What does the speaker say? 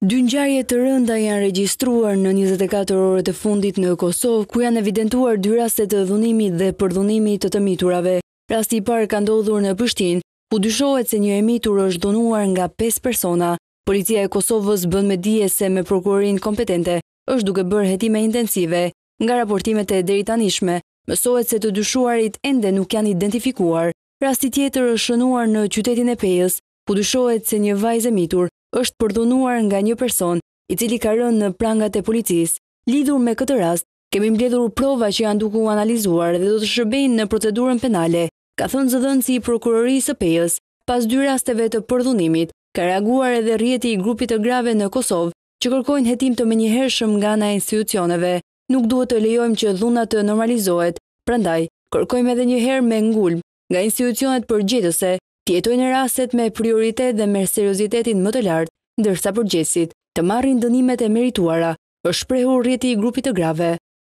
Dy ngjarje të rënda janë regjistruar në 24 orët e fundit në Kosovë, ku janë evidentuar 2 raste të dhunimit dhe përdhunimit të miturave. Rasti I parë ka ndodhur në Prishtinë, ku dyshohet se një mitur është dhunuar nga 5 persona. Policia e Kosovës bën me dije se me prokurorinë kompetente është duke bërë hetime intensive. Nga raportimet e deritanishme, mësohet se të dyshuarit ende nuk janë identifikuar. Rasti tjetër është shënuar në qytetin e Pejës, ku dyshohet se një vajzë e mitur është përdhunuar nga një person I cili ka rënë në prangat e policisë. Lidhur me këtë rast, kemi mbledhur prova që janë duke u analizuar dhe do të shërbejnë në procedurën penale, ka thënë zëdhënësi I prokurorisë së Pejës. Pas 2 rasteve të përdhunimit, ka reaguar edhe rrjeti I grupit të grave në Kosovë, që kërkojnë hetim të menjëhershëm nga ana e institucioneve. Nuk duhet të lejojmë që dhuna të normalizohet, prandaj kërkojmë edhe një herë me ngulm nga institucionet përgjegjëse të jetojnë rastet me prioritet dhe me seriozitetin më të lartë, ndërsa përgjegjësit të marrin dënimet e merituara, është shprehur rrjeti I grupit të grave.